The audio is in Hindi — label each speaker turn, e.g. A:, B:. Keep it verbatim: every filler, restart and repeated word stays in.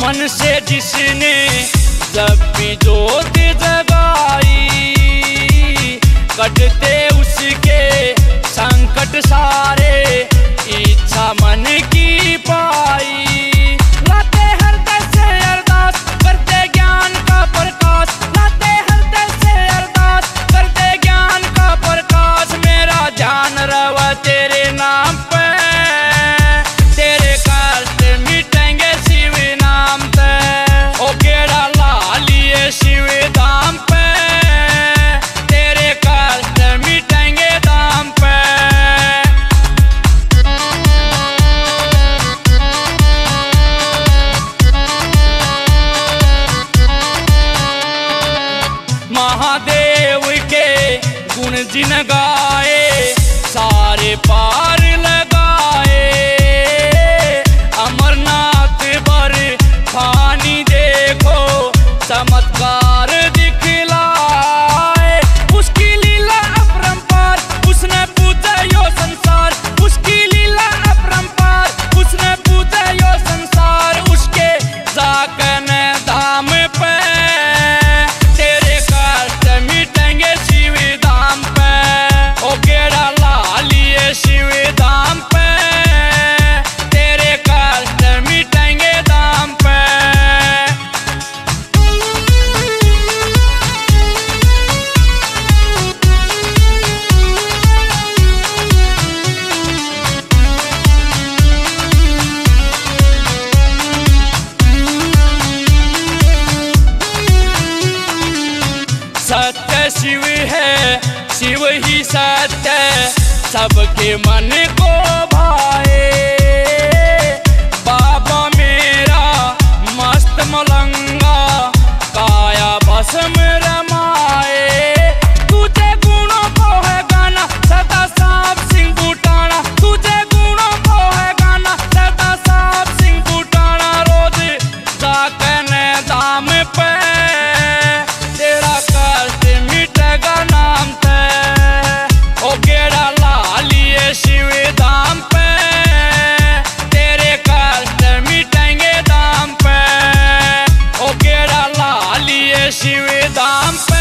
A: मन से जिसने जब भी जोत जगाई, कटते उसके संकट सारे, इच्छा मन की पाई। लाते हृदय से अरदास करते ज्ञान का प्रकाश, लाते हृदय से अरदास करते ज्ञान का प्रकाश। मेरा ध्यान रवा तेरे नाम पे, तेरे कष्ट मिटेंगे शिव नाम पे। ओ केड़ा ला लिए शिव धाम पे, तेरे कष्ट मिटेंगे धाम पे। महादेव के गुण जिन गाए, सारे पार लगाए। अमरनाथ पर फानी देखो, चमत्कार दिखलाए। उसकी लीला अपरंपार, उसने पूजा यो संसार। उसकी लीला अपरंपार, उसने पूजा यो संसार। उसके जाकने धाम पे, तेरे कष्ट मिटेंगे शिव धाम पे। ओ केड़ा ला लिए शिव धाम पे, तेरे कष्ट मिटेंगे धाम पे। सत्य शिव है, शिव ही सत्य, सबके मन को भाए। बाबा मेरा मस्त मलंगा, काया भस्म रमाए। तुझे गुणों को है गाना, सदा साफ सिंह बूटाना। तुझे गुणों को है गाना, सदा साफ सिंह बूटाना। रोज जाकने धाम पे, तेरा कष्ट मिटेगा नाम पे। ओ केड़ा ला लिए शिव धाम पे, तेरे कष्ट मिटेंगे धाम पे। ओ केड़ा ला लिए शिव धाम पे।